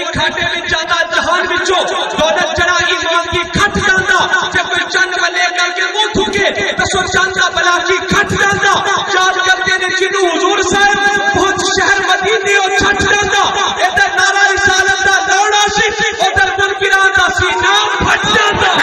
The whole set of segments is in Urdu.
نہیں کھاٹے میں جاتا جہان بچو دولت جڑا ایمان کی کھٹ جانا جب کوئی چند لے کر کے منہ تھوکے دسو چاندہ بلا کی کھٹ جانا یاد کرتے نے جنو حضور صاحب پہنچ شہر مدینے اور چھٹ جانا ادھر نعرہ رسالت دا دوڑا سی ادھر منکران دا سینہ پھٹ جانا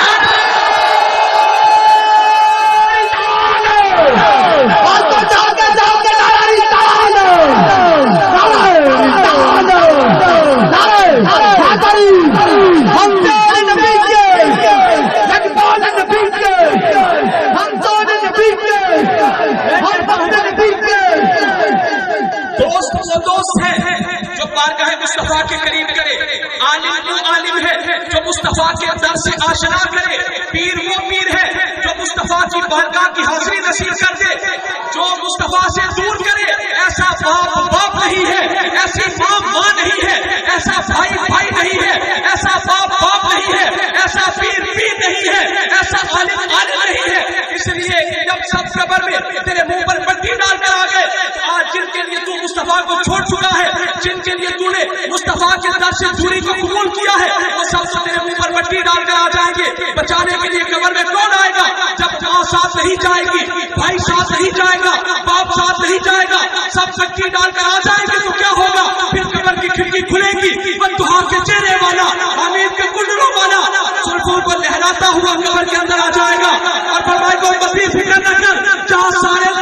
دوست ہے جو بارگاہ مصطفیٰ کے قریب کرے عالم وہ عالم ہے جو مصطفیٰ کے در سے آشنا کرے پیر وہ پیر ہے جو مصطفیٰ کی بارگاہ کی حاضری نصیب کر دے جو مصطفیٰ سے دور کرے ایسا باپ باپ نہیں ہے ایسی ماں ماں نہیں ہے ایسا بھائی بھائی نہیں ہے ایسا باپ باپ نہیں ہے ایسا پیر پیر نہیں ہے ایسا عالم عالم نہیں ہے اس لیے جب سب قبر میں تیرے منہ پر پٹی ڈال کر آ گئے آج جن کے لیے تو مصطفیٰ کو چھوڑ چکا ہے جن کے لیے تو نے مصطفیٰ کے در سے دوری کو قبول کیا ہے وہ سب تیرے منہ پر مٹی ڈال کر آ جائیں گے بچانے کے لیے قبر میں کون آئے گا جب ماں ساتھ نہیں جائے گی بھائی ساتھ نہیں جائے گا باپ ساتھ نہیں جائے گا سب مٹی ڈال کر آ جائیں گے تو کیا ہوگا پھر قبر کی کھڑکی کھلے گی بددعا کے چہرے والا حمید کے کنڈلوں والا زلفوں کو لہراتا ہوا قبر کے اندر آ جائے گا اور فرمائے گا بس فکر نہ کر جہاں سارے